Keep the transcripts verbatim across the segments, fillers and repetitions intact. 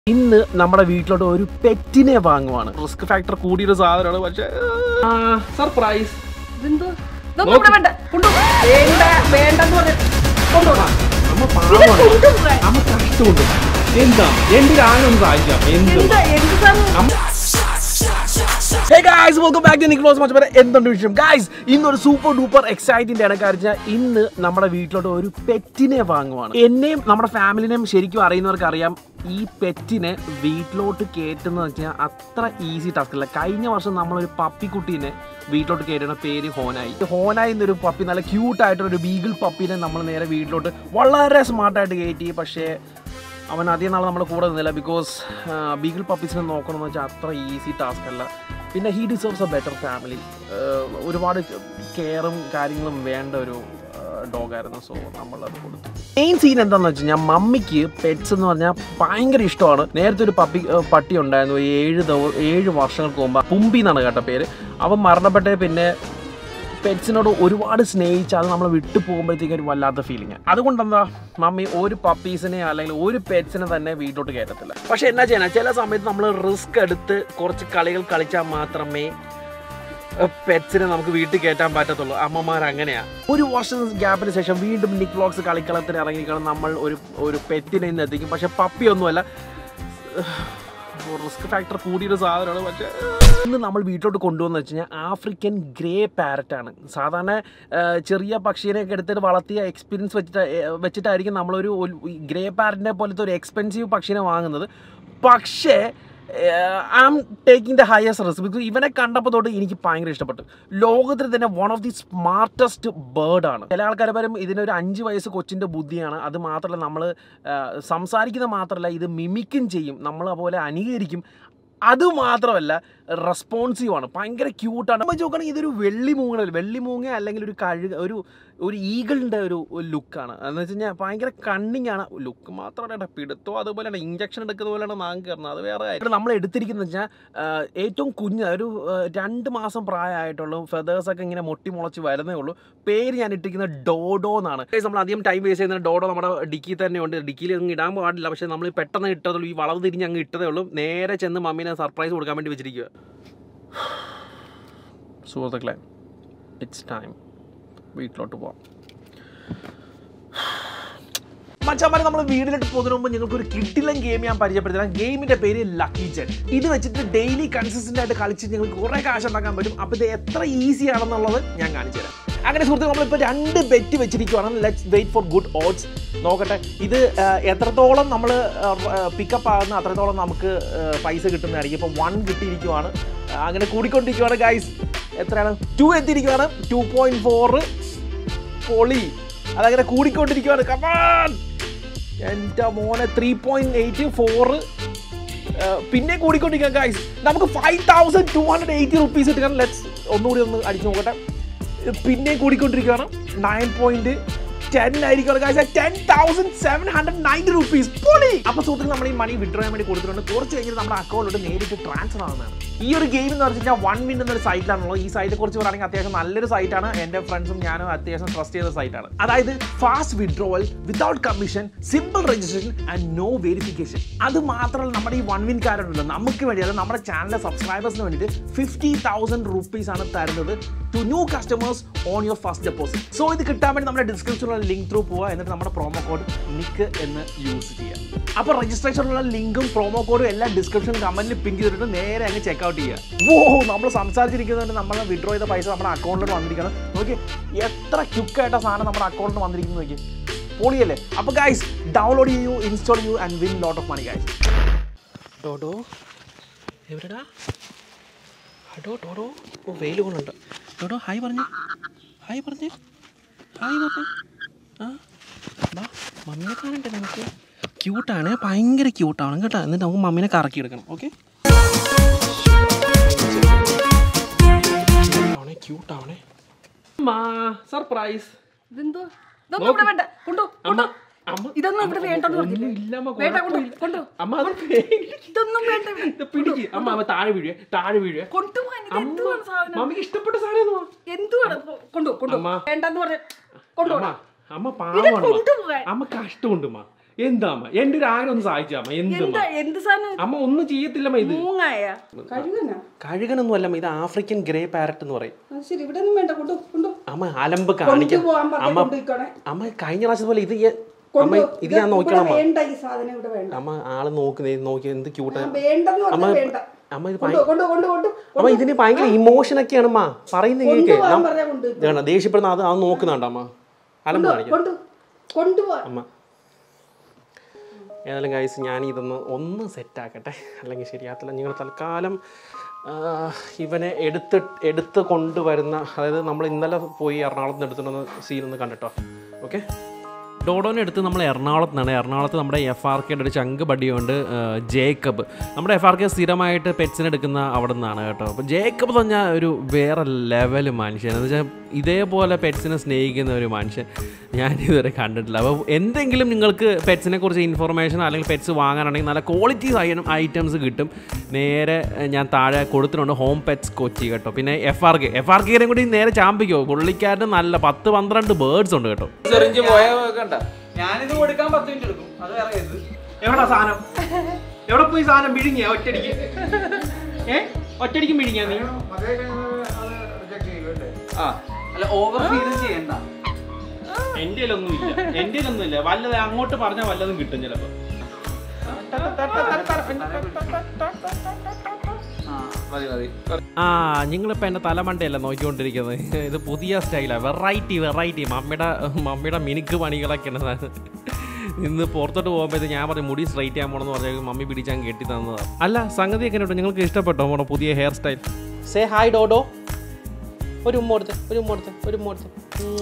ഇന്ന് നമ്മുടെ വീട്ടിലോട്ട് ഒരു പെറ്റിനെ വാങ്ങുവാണ്. റിസ്ക് ഫാക്ടർ കൂടിയൊരു സാധനമാണ്. പക്ഷേ സർപ്രൈസ്. അമ്മ കഷ്ടമുണ്ട്. എന്താ എന്റെ ആനൊന്ന് സഹായിക്കാം. എന്ത് Hey guys, welcome back to Nicholas Much better. എന്തുണ്ട് വിഷയം ഗൈസ്? ഇന്നൊരു സൂപ്പർ ഡൂപ്പർ എക്സൈറ്റിംഗ് ആണ്. കാരണം ഇന്ന് നമ്മുടെ വീട്ടിലോട്ട് ഒരു പെറ്റിനെ വാങ്ങുവാണ്. എന്നെയും നമ്മുടെ ഫാമിലിനെയും ശരിക്കും അറിയുന്നവർക്ക് അറിയാം, ഈ പെറ്റിനെ വീട്ടിലോട്ട് കയറ്റുന്നത് വെച്ചാൽ അത്ര ഈസി ടാസ്ക് അല്ല. കഴിഞ്ഞ വർഷം നമ്മളൊരു പപ്പിക്കുട്ടീനെ വീട്ടിലോട്ട് കയറ്റുന്ന പേര് ഹോനായി. ഹോനായി എന്നൊരു പപ്പി, നല്ല ക്യൂട്ടായിട്ടൊരു ബീഗിൾ പപ്പീനെ നമ്മൾ നേരെ വീട്ടിലോട്ട് വളരെ സ്മാർട്ടായിട്ട് കയറ്റി. പക്ഷേ അവൻ അധികം നാൾ നമ്മുടെ കൂടെ നിന്നില്ല. ബിക്കോസ് ബീഗിൾ പപ്പീസിനെ നോക്കണമെന്ന് വെച്ചാൽ അത്ര ഈസി ടാസ്ക് അല്ല. പിന്നെ he deserves a better family. ഒരുപാട് കെയറും കാര്യങ്ങളും വേണ്ട ഒരു ഡോഗായിരുന്നു. സോ നമ്മളത് കൊടുത്തു. മെയിൻ സീൻ എന്താണെന്ന് വെച്ച് കഴിഞ്ഞാൽ, മമ്മിക്ക് പെറ്റ്സ് എന്ന് പറഞ്ഞാൽ ഭയങ്കര ഇഷ്ടമാണ്. നേരത്തെ ഒരു പപ്പി പട്ടി ഉണ്ടായിരുന്നു, ഏഴ് ദിവസം ഏഴ് വർഷങ്ങൾക്ക് മുമ്പ്. പുമ്പി എന്നാണ് കേട്ട പേര്. അവൻ മരണപ്പെട്ടേ പിന്നെ പെറ്റ്സിനോട് ഒരുപാട് സ്നേഹിച്ച് അത് നമ്മൾ വിട്ടു പോകുമ്പോഴത്തേക്കും ഒരു വല്ലാത്ത ഫീലിംഗ്. അതുകൊണ്ടെന്താ മമ്മി ഒരു പപ്പീസിനെ അല്ലെങ്കിൽ ഒരു പെറ്റ്സിനെ തന്നെ വീട്ടിലോട്ട് കയറ്റത്തില്ല. പക്ഷെ എന്നാ ചെയ്യാനാ, ചില സമയത്ത് നമ്മൾ റിസ്ക് എടുത്ത് കുറച്ച് കളികൾ കളിച്ചാൽ മാത്രമേ പെറ്റ്സിനെ നമുക്ക് വീട്ടിൽ കയറ്റാൻ പറ്റത്തുള്ളൂ. അമ്മമാർ അങ്ങനെയാണ്. ഒരു വർഷം ഗ്യാപ്പിന് ശേഷം വീണ്ടും നിക് വ്ലോഗ്സ് കളിക്കളത്തിന് ഇറങ്ങിക്കണം. നമ്മൾ ഒരു ഒരു പെറ്റിനെ ഇന്ന് എത്തിക്കും. പക്ഷെ പപ്പിയൊന്നുമല്ല, റിസ്ക് ഫാക്ടർ കൂടിയൊരു സാധനമാണ്. പക്ഷേ ഇന്ന് നമ്മൾ വീട്ടിലോട്ട് കൊണ്ടുവന്ന് വെച്ച് കഴിഞ്ഞാൽ ആഫ്രിക്കൻ ഗ്രേ പാരറ്റാണ്. സാധാരണ ചെറിയ പക്ഷീനെയൊക്കെ എടുത്തിട്ട് വളർത്തിയ എക്സ്പീരിയൻസ് വെച്ചിട്ട് വെച്ചിട്ടായിരിക്കും നമ്മളൊരു ഗ്രേ പാരറ്റിനെ പോലത്തെ ഒരു എക്സ്പെൻസീവ് പക്ഷീനെ വാങ്ങുന്നത്. പക്ഷേ I am taking the highest risk. Because ഇവനെ കണ്ടപ്പോൾ തൊട്ട് എനിക്ക് ഭയങ്കര ഇഷ്ടപ്പെട്ടു. ലോകത്തിൽ തന്നെ വൺ ഓഫ് ദി സ്മാർട്ടസ്റ്റ് ബേർഡാണ്. ചില ആൾക്കാർ പറയും ഇതിനൊരു അഞ്ച് വയസ്സ് കൊച്ചിൻ്റെ ബുദ്ധിയാണ്. അത് മാത്രമല്ല, നമ്മൾ സംസാരിക്കുന്ന മാത്രമല്ല, ഇത് മിമിക്കും ചെയ്യും, നമ്മളതുപോലെ അനുകരിക്കും. അതുമാത്രമല്ല റെസ്പോൺസീവാണ്, ഭയങ്കര ക്യൂട്ടാണ്. നമ്മൾ നോക്കുകയാണെങ്കിൽ ഇതൊരു വെള്ളി മൂങ്ങ വെള്ളി മൂങ്ങ അല്ലെങ്കിൽ ഒരു കഴുക, ഒരു ഒരു ഈഗിളിൻ്റെ ഒരു ലുക്കാണ്. എന്ന് വെച്ച് കഴിഞ്ഞാൽ ഭയങ്കര കണ്ണിങ് ആണ്. ലുക്ക് മാത്രമല്ല, പിടുത്തോ അതുപോലെയാണ്, ഇഞ്ചക്ഷൻ എടുക്കുന്ന പോലെയാണ് നാം കയറുന്നത്. അത് വേറെ കാര്യം. നമ്മൾ എടുത്തിരിക്കുന്നത് വെച്ചാൽ ഏറ്റവും കുഞ്ഞ്, ഒരു രണ്ട് മാസം പ്രായമായിട്ടുള്ളൂ. ഫെതേഴ്സൊക്കെ ഇങ്ങനെ പൊട്ടി മുളച്ച് വരുന്നേ ഉള്ളൂ. പേര് ഞാൻ ഇട്ടിരിക്കുന്നത് ഡോഡോ എന്നാണ്. നമ്മൾ അധികം ടൈം വേസ്റ്റ് ചെയ്യുന്ന ഡോഡോ നമ്മുടെ ഡിക്കി തന്നെ ഉണ്ട്. ഡിക്കിയിൽ അങ്ങ് ഇടാൻ പാടില്ല. പക്ഷേ നമ്മൾ പെട്ടെന്ന് ഇട്ടതുള്ളൂ, ഈ വളവ് തിരിഞ്ഞ് അങ്ങ് ഇട്ടതേ ഉള്ളൂ. നേരെ ചെന്ന് മമ്മീനെ സർപ്രൈസ് കൊടുക്കാൻ വേണ്ടി വെച്ചിരിക്കുക. സുഹൃത്തുക്കളെ, ഇറ്റ്സ് ടൈം വീട്ടിലോട്ട് പോവാം. മച്ചാമാരെ, നമ്മൾ വീട്ടിലോട്ട് പോകുന്നതിന് മുമ്പ് നിങ്ങൾക്ക് ഒരു കിട്ടിലൻ ഗെയിം ഞാൻ പരിചയപ്പെടുത്തരാം. ഗെയിമിന്റെ പേര് ലക്കി ജെറ്റ്. ഇത് വെച്ചിട്ട് ഡെയിലി കൺസിസ്റ്റന്റ് ആയിട്ട് കളിച്ച് നിങ്ങൾക്ക് കുറെ കാശ് ഉണ്ടാക്കാൻ പറ്റും. അപ്പോൾ ഇത് എത്ര ഈസി ആണെന്നുള്ളത് ഞാൻ കാണിച്ചു തരാം. അങ്ങനെ സുഹൃത്തുക്കൾ, നമ്മളിപ്പോൾ രണ്ട് ബെറ്റ് വെച്ചിരിക്കുവാണ്. Let's wait for good odds. നോക്കട്ടെ ഇത് എത്രത്തോളം നമ്മൾ പിക്കപ്പ് ആകുന്ന അത്രത്തോളം നമുക്ക് പൈസ കിട്ടുന്നതായിരിക്കും. ഇപ്പോൾ വൺ കിട്ടിയിരിക്കുവാണ്, അങ്ങനെ കൂടിക്കൊണ്ടിരിക്കുവാണ് ഗൈസ്. എത്രയാണ്? ടു എത്തിയിരിക്കുവാണ്. ടു പോയിന്റ് ഫോർ പൊളി, അതങ്ങനെ കൂടിക്കൊണ്ടിരിക്കുവാണ്. കമാൻ എൻ്റെ മോനെ. ത്രീ പോയിന്റ് എയ്റ്റ് ഫോർ പിന്നെ കൂടിക്കൊണ്ടിരിക്കുക ഗൈസ്. നമുക്ക് five thousand two hundred eighty rupees കിട്ടുകയാണ്. ലെറ്റ്സ് ഒന്നുകൂടി ഒന്ന് അടിച്ചു നോക്കട്ടെ. പിന്നെ കൂടിക്കൊണ്ടിരിക്കുകയാണ്. നയൻ പോയിന്റ് ടെൻ ആയിരിക്കും guys. Ten thousand seven hundred ninety rupees പൊളി. അപ്പോൾ സുഹൃത്തുക്കൾ, നമ്മൾ ഈ മണി വിഡ്രോ ചെയ്യാൻ വേണ്ടി കൊടുത്തിട്ടുണ്ട്. കുറച്ച് കഴിഞ്ഞിട്ട് നമ്മുടെ അക്കൗണ്ടിലോട്ട് നേരിട്ട് ട്രാൻസ്ഫർ ആവുന്നതാണ്. ഈ ഒരു ഗെയിം എന്ന് പറഞ്ഞു കഴിഞ്ഞാൽ വൺ വിൻ എന്നൊരു സൈറ്റിലാണുള്ളത്. ഈ സൈറ്റിനെ കുറിച്ച് പറയുകയാണെങ്കിൽ അത്യാവശ്യം നല്ലൊരു സൈറ്റാണ്. എൻ്റെ ഫ്രണ്ട്സും ഞാനും അത്യാവശ്യം ട്രസ്റ്റ് ചെയ്ത സൈറ്റാണ്. അതായത് fast withdrawal, without commission, simple registration and no verification. അത് മാത്രമല്ല, നമ്മുടെ ഈ വൺ വിൻ കാരുണ്ടല്ലോ, നമുക്ക് വേണ്ടി, അതായത് നമ്മുടെ ചാനലിലെ സബ്സ്ക്രൈബേഴ്സിന് വേണ്ടിയിട്ട് ഫിഫ്റ്റി തൗസൻഡ് റുപ്പീസ് ആണ് തരുന്നത് to new customers on your first deposit. So ഇത് കിട്ടാൻ വേണ്ടി നമ്മുടെ ഡിസ്ക്രിപ്ഷനിലുള്ള ലിങ്ക് ത്രൂ പോവുക. എന്നിട്ട് നമ്മുടെ പ്രോമോ കോഡ് നിക്ക് എന്ന് യൂസ് ചെയ്യുക. അപ്പോൾ രജിസ്ട്രേഷനുള്ള ലിങ്കും പ്രോമോ കോഡും എല്ലാം ഡിസ്ക്രിപ്ഷൻ കമന്റിൽ പിൻ ചെയ്തിട്ട് നേരെ അങ്ങ് ചെക്ക് ഔട്ട് ചെയ്യുക. ഓ, നമ്മൾ സംസാരിച്ചിരിക്കുന്നതുകൊണ്ട് നമ്മൾ വിഡ്രോ ചെയ്ത പൈസ നമ്മുടെ അക്കൗണ്ടിലോട്ട് വന്നിരിക്കണം. നോക്കി എത്ര ക്വിക്കായിട്ട സാധനം നമ്മുടെ അക്കൗണ്ടിൽ വന്നിരിക്കുന്നത് നോക്കി, പൊളിയല്ലേ? അപ്പോൾ ഗൈസ്, ഡൗൺലോഡ് ചെയ്യൂ, ഇൻസ്റ്റാൾ ചെയ്യൂ and win lot of money guys. Dodo എവിടെടാ? ഡോ ഡോഡോ ഓ, വെയിൽ കൊണ്ടുണ്ട്. ഡോഡോ ഹായ് പറഞ്ഞു, ഹായ് പറഞ്ഞേ, ഹായ് പറഞ്ഞേ. ആ ബാ, മമ്മിയെ കാണണ്ടേ നമുക്ക്? ക്യൂട്ടാണ്, ഭയങ്കര ക്യൂട്ടാണ് കേട്ടോ. എന്നിട്ട് നമുക്ക് മമ്മീനെ കറക്കി എടുക്കണം. ഓക്കെ, ക്യൂട്ടാവണേ. സർപ്രൈസ്. ഇതൊന്നും ഇവിടെ വേണ്ടെന്ന് താഴെ വീഴുക, താഴെ വീഴുക. മമ്മിക്ക് ഇഷ്ടപ്പെട്ട സാധനം എന്തുവാണ്? കൊണ്ടു കൊണ്ടു വേണ്ടെന്ന് പറഞ്ഞ കൊണ്ടുപോകാം. അമ്മ പാവമാണ്, അമ്മ കഷ്ടമുണ്ട്. എന്താ അമ്മ എന്റെ ഒരു ആഗ്രഹം ഒന്ന് സഹായിച്ചാ അമ്മ. എന്താ എന്ത് സാധനം അമ്മ ഒന്നും ചെയ്യത്തില്ലമ്മ. ഇത് കഴുകനൊന്നും അല്ലമ്മ, ഇത് ആഫ്രിക്കൻ ഗ്രേ പാരറ്റ് എന്ന് പറയും. അമ്മ അലമ്പ് കാണിക്കാം അമ്മ. അമ്മ കഴിഞ്ഞ പ്രാവശ്യം പോലെ ഇത് അമ്മ ഇത് ഞാൻ നോക്കണം അമ്മ. ആള് നോക്കുന്നേ നോക്കി എന്ത് ക്യൂട്ടാ അമ്മ. അമ്മ ഇത് അമ്മ ഇതിന് ഭയങ്കര ഇമോഷൻ ഒക്കെയാണ് അമ്മ പറയുന്നത്. കേൾക്കേ ദേഷ്യപ്പെടുന്ന അത് അത് നോക്കുന്നുണ്ട് അമ്മ. അലമ്പ് കാണിക്കാം അമ്മ. ഏതായാലും ഗൈസ് ഞാൻ ഇതൊന്ന് ഒന്ന് സെറ്റാക്കട്ടെ, അല്ലെങ്കിൽ ശരിയാകത്തില്ല. നിങ്ങൾ തൽക്കാലം ഇവനെ എടുത്ത് എടുത്ത് കൊണ്ടുവരുന്ന, അതായത് നമ്മൾ ഇന്നലെ പോയി എറണാകുളത്ത് നിന്ന് എടുത്തിട്ടുണ്ടെന്ന് സീനൊന്ന് കണ്ടിട്ടോ. ഓക്കെ, ഡോഡോനെ എടുത്ത് നമ്മൾ എറണാകുളത്ത് നിന്നാണ്. എറണാകുളത്ത് നമ്മുടെ എഫ് ആർ കെയുടെ ഒരു ചങ്ക് ബഡിയുണ്ട്, ജേക്കബ്. നമ്മുടെ എഫ് ആർ കെ സ്ഥിരമായിട്ട് പെറ്റ്സിനെ എടുക്കുന്ന അവിടെ നിന്നാണ് കേട്ടോ. അപ്പോൾ ജേക്കബ് പറഞ്ഞാൽ ഒരു വേറെ ലെവൽ മനുഷ്യൻ. എന്ന് വെച്ചാൽ ഇതേപോലെ പെറ്റ്സിനെ സ്നേഹിക്കുന്ന ഒരു മനുഷ്യൻ ഞാൻ ഇതുവരെ കണ്ടിട്ടില്ല. അപ്പോൾ എന്തെങ്കിലും നിങ്ങൾക്ക് പെറ്റ്സിനെ കുറിച്ച് ഇൻഫർമേഷൻ അല്ലെങ്കിൽ പെറ്റ്സ് വാങ്ങാനാണെങ്കിൽ നല്ല ക്വാളിറ്റി ഐറ്റംസ് കിട്ടും. നേരെ ഞാൻ താഴെ കൊടുത്തിട്ടുണ്ട് ഹോം പെറ്റ്സ് കൊച്ചി കേട്ടോ. പിന്നെ F R K F R കെയും കൂടി നേരെ ചാമ്പിക്കോ. പുള്ളിക്കാരന് നല്ല പത്ത് പന്ത്രണ്ട് ബേർഡ്സ് ഉണ്ട് കേട്ടോ. ഞാനിത് കൊടുക്കാൻ പത്ത് മിനിറ്റ് എടുക്കും. അത് വേറെ കേസ്. എവിടാ സാധനം? എവിടെ പോയി സാധനം വിഴുങ്ങിയ ഒറ്റടിക്ക്? ഏ ഒറ്റടിക്കും വിഴുങ്ങിയ നീ? ആ അല്ല, ഓവർ ഫീഡ് ചെയ്യണ്ട. എന്റെ ഒന്നും ഇല്ല, എന്റെ ഒന്നും ഇല്ല. വല്ലത് അങ്ങോട്ട് പറഞ്ഞാൽ വല്ലതും കിട്ടും ചിലപ്പോ. ആ നിങ്ങളിപ്പോൾ എൻ്റെ തലമണ്ടയല്ല നോക്കിക്കൊണ്ടിരിക്കുന്നത്. ഇത് പുതിയ സ്റ്റൈലാണ്, വെറൈറ്റി വെറൈറ്റി മമ്മിയുടെ മമ്മിയുടെ മിനുക്ക് പണികളൊക്കെയാണ്. ഇന്ന് പുറത്തോട്ട് പോകുമ്പോൾ ഞാൻ പറഞ്ഞു മുടി സ്ട്രൈറ്റ് ചെയ്യാൻ പോകണമെന്ന് പറഞ്ഞാൽ മമ്മി പിടിച്ചാൽ കെട്ടി തന്നതാണ്. അല്ല സംഗതി ഒക്കെ കേട്ടോ, നിങ്ങൾക്ക് ഇഷ്ടപ്പെട്ടോ നമ്മുടെ പുതിയ hair style? Say hi Dodo. ഒരു ഉമ്മ കൊടുത്ത് ഒരു ഉമ്മ കൊടുത്ത് ഒരു ഉമ്മ കൊടുത്ത്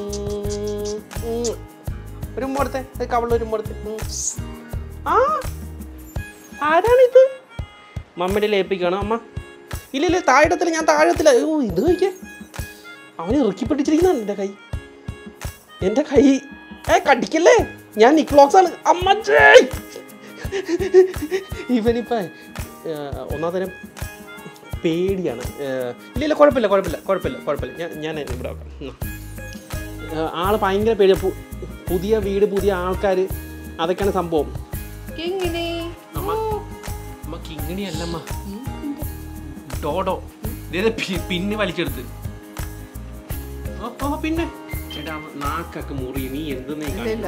ഒരു ഉമ്മ കൊടുത്തേ. കവളിൽ ഒരു ഉമ്മ കൊടുത്ത്. ആ ആരാണിത്? മമ്മിയുടെ ലേപ്പിക്കാണോ അമ്മ? ഇല്ല ഇല്ല, താഴത്തില്ല, ഞാൻ താഴത്തില്ല. ഓ ഇത് കഴിക്കേ, അവന് ഇറുക്കി പിടിച്ചിരിക്കുന്നതാണ് എൻ്റെ കൈ. എൻ്റെ കൈ ഏ കടിക്കല്ലേ, ഞാൻ നിക്ലോക്സ് ആണ് അമ്മച്ചേ. ഇവനിപ്പ ഒന്നാം തരം പേടിയാണ്. ഇല്ല ഇല്ല കുഴപ്പമില്ല കുഴപ്പമില്ല കുഴപ്പമില്ല കുഴപ്പമില്ല ഞാൻ ഞാൻ ഇവിടെ വെക്കാം. ആള് ഭയങ്കര പേടിയ. പുതിയ വീട്, പുതിയ ആൾക്കാർ, അതൊക്കെയാണ് സംഭവം. അമ്മ കിങ്ങിണി അല്ലമ്മ, ഡോഡോ. ഇതേ പിന്നെ വലിച്ചെടുത്ത്. ഓ പിന്നെ ചേട്ടാ നാക്കൊക്കെ മുറി. നീ എന്തെന്ന്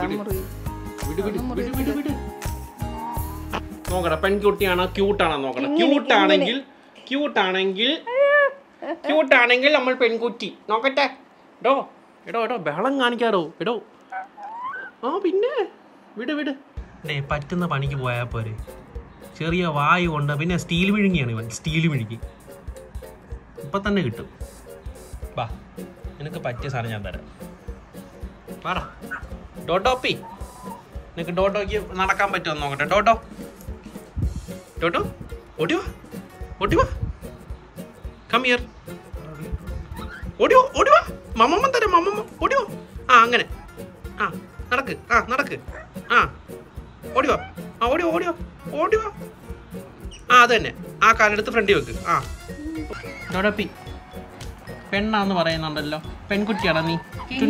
നോക്കട്ടെ, പെൺകുട്ടിയാണോ ക്യൂട്ടാണോ നോക്കണം. ക്യൂട്ടാണെങ്കിൽ ക്യൂട്ടാണെങ്കിൽ ക്യൂട്ടാണെങ്കിൽ നമ്മൾ പെൺകുട്ടി നോക്കട്ടെ. എടോ എടോ എടോ ബഹളം കാണിക്കാറോ എടോ. ആ പിന്നെ വിട് വിട്. ഡേ പറ്റുന്ന പണിക്ക് പോയാൽ പോരെ. ചെറിയ വായു കൊണ്ട്. പിന്നെ സ്റ്റീൽ വിഴുങ്ങിയാണ് ഇവൻ, സ്റ്റീൽ വിഴുങ്ങി. ഇപ്പം തന്നെ കിട്ടും. വാ, നിനക്ക് പറ്റിയ സാധനം ഞാൻ തരാം. പറ ഡോട്ടോപ്പി, നിനക്ക് ഡോട്ടോക്ക് നടക്കാൻ പറ്റുമോ നോക്കട്ടെ. ഡോട്ടോ ഡോട്ടോ ഓടിയോ ഓടിവാ, കം ഹിയർ. ഓടിയോ ഓടിവാ, മമ്മമ്മ തരാം മമ്മമ്മ. ഓടിയോ. ആ അങ്ങനെ. ആ നടക്ക്, ആ നടക്ക്. ആ ഓടിയോ. ആ ഓടിയോ ഓടിയോ ഓടിവാ. ആ അത് തന്നെ, ആ കാലെടുത്ത് ഫ്രണ്ടിൽ വെക്ക്. ആ ഡോട്ടോപ്പി പെണ്ണാന്ന് പറയുന്നുണ്ടല്ലോ, പെൺകുട്ടിയാണോ നീ?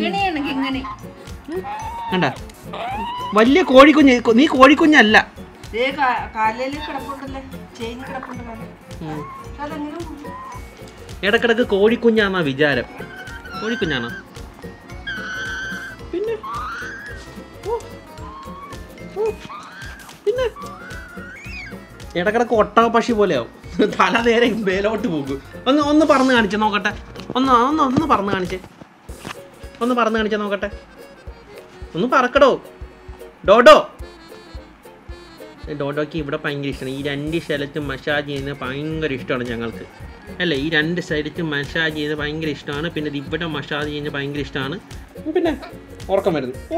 കണ്ട വലിയ കോഴിക്കുഞ്ഞ്. നീ കോഴിക്കുഞ്ഞല്ല. ഇടക്കിടക്ക് കോഴിക്കുഞ്ഞാന്നാ വിചാരം. കോഴിക്കുഞ്ഞാണോ? പിന്നെ പിന്നെ ഇടക്കിടക്ക് ഒട്ടക പക്ഷി പോലെയാവും. തല നേരെ മേലോട്ട് പോകും. ഒന്ന് ഒന്ന് പറന്ന് കാണിച്ചേ നോക്കട്ടെ. ഒന്ന് ഒന്ന് ഒന്ന് പറന്ന് കാണിച്ചേ. ഒന്ന് പറന്ന് കാണിച്ചേ നോക്കട്ടെ. ഒന്ന് പറക്കടോ ഡോഡോ. ഡോഡോക്ക് ഇവിടെ ഭയങ്കര ഇഷ്ടമാണ്. ഈ രണ്ട് സ്ഥലത്തും മസാജ് ചെയ്യുന്നത് ഭയങ്കര ഇഷ്ടമാണ് ഞങ്ങൾക്ക്, അല്ലേ? ഈ രണ്ട് സ്ഥലത്തും മസാജ് ചെയ്യുന്നത് ഭയങ്കര ഇഷ്ടമാണ്. പിന്നെ ഇവിടെ മസാജ് ചെയ്യുന്നത് ഭയങ്കര ഇഷ്ടമാണ്. പിന്നെ ഉറക്കം വരുന്നു. ഓ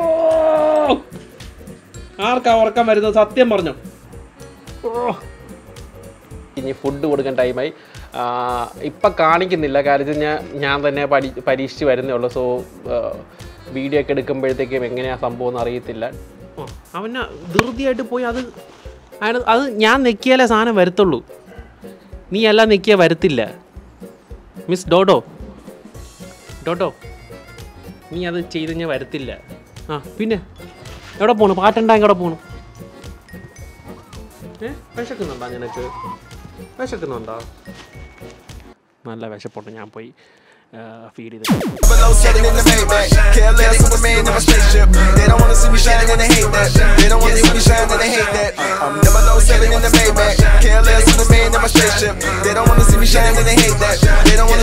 ആർക്കാ ഉറക്കം വരുന്നത്? സത്യം പറഞ്ഞോ. ഓ ഇനി ഫുഡ് കൊടുക്കാൻ ടൈമായി. ഇപ്പം കാണിക്കുന്നില്ല, കാര്യത്തിൽ ഞാൻ ഞാൻ തന്നെ പഠി പരീക്ഷിച്ച് വരുന്നേ ഉള്ളൂ. സോ വീഡിയോ ഒക്കെ എടുക്കുമ്പോഴത്തേക്കും എങ്ങനെയാണ് സംഭവം എന്ന് അറിയത്തില്ല. അവന് ധൃതിയായിട്ട് പോയി അത് അത് ഞാൻ നെക്കിയാലേ സാധനം വരത്തുള്ളൂ. നീ എല്ലാം നെക്കിയാൽ വരത്തില്ല. മിസ് ഡോഡോ ഡോഡോ നീ അത് ചെയ്ത് കഴിഞ്ഞാൽ വരത്തില്ല. ആ പിന്നെ എവിടെ പോണു? പാട്ടുണ്ടാ എവിടെ പോണു? ഏ വിശക്കുന്നുണ്ടോ നിനക്ക്? വിശക്കുന്നുണ്ടോ? നല്ല വിശപ്പുണ്ട്, ഞാൻ പോയി ഫീഡ് ചെയ്ത്. Below seven in the Maybach, careless with the man in my spaceship. They don't wanna see me shining and they hate that. They don't wanna see me shining and they hate that. I'm never low seven in the Maybach, careless with the man in my spaceship. They don't wanna see me shining and they hate that. They don't wanna